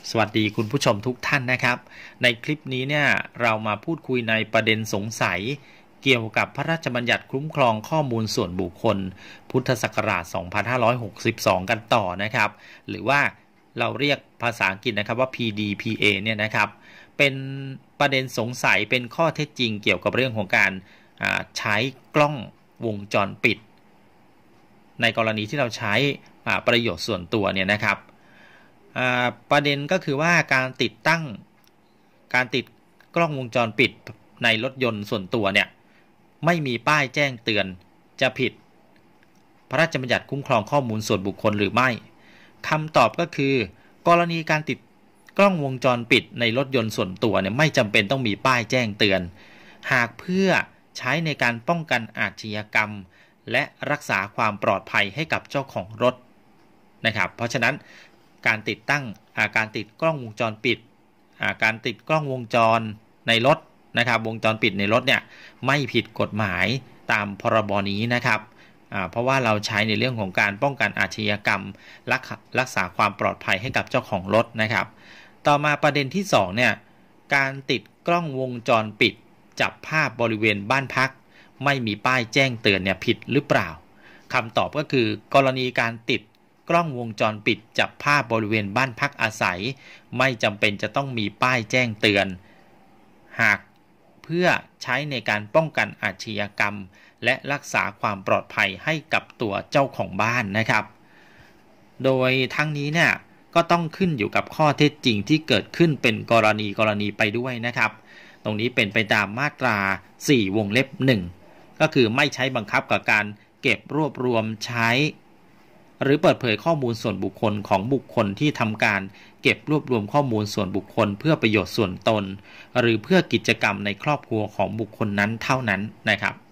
สวัสดีคุณผู้ชมทุกท่านนะครับในคลิปนี้เนี่ยเรามาพูดคุยในประเด็นสงสัยเกี่ยวกับพระราชบัญญัติคุ้มครองข้อมูลส่วนบุคคลพุทธศักราช 2562 กันต่อนะครับหรือว่าเราเรียกภาษาอังกฤษนะครับว่า PDPA เนี่ยนะครับเป็นประเด็นสงสัยเป็นข้อเท็จจริงเกี่ยวกับเรื่องของการใช้กล้องวงจรปิดในกรณีที่เราใช้ประโยชน์ส่วนตัวเนี่ยนะครับประเด็นก็คือว่าการติดกล้องวงจรปิดในรถยนต์ส่วนตัวเนี่ยไม่มีป้ายแจ้งเตือนจะผิดพระราชบัญญัติคุ้มครองข้อมูลส่วนบุคคลหรือไม่คำตอบก็คือกรณีการติดกล้องวงจรปิดในรถยนต์ส่วนตัวเนี่ยไม่จำเป็นต้องมีป้ายแจ้งเตือนหากเพื่อใช้ในการป้องกันอาชญากรรมและรักษาความปลอดภัยให้กับเจ้าของรถนะครับเพราะฉะนั้นการติดกล้องวงจรปิดการติดกล้องวงจรในรถนะครับวงจรปิดในรถเนี่ยไม่ผิดกฎหมายตามพรบนี้นะครับเพราะว่าเราใช้ในเรื่องของการป้องกันอาชญากรรมรักษาความปลอดภัยให้กับเจ้าของรถนะครับต่อมาประเด็นที่2เนี่ยการติดกล้องวงจรปิดจับภาพบริเวณบ้านพักไม่มีป้ายแจ้งเตือนเนี่ยผิดหรือเปล่าคำตอบก็คือกรณีการติดกล้องวงจรปิดจับภาพบริเวณบ้านพักอาศัยไม่จำเป็นจะต้องมีป้ายแจ้งเตือนหากเพื่อใช้ในการป้องกันอาชญากรรมและรักษาความปลอดภัยให้กับตัวเจ้าของบ้านนะครับโดยทั้งนี้เนี่ยก็ต้องขึ้นอยู่กับข้อเท็จจริงที่เกิดขึ้นเป็นกรณีไปด้วยนะครับตรงนี้เป็นไปตามมาตรา4วงเล็บ1ก็คือไม่ใช้บังคับกับการเก็บรวบรวมใช้หรือเปิดเผยข้อมูลส่วนบุคคลของบุคคลที่ทำการเก็บรวบรวมข้อมูลส่วนบุคคลเพื่อประโยชน์ส่วนตนหรือเพื่อกิจกรรมในครอบครัวของบุคคลนั้นเท่านั้นนะครับ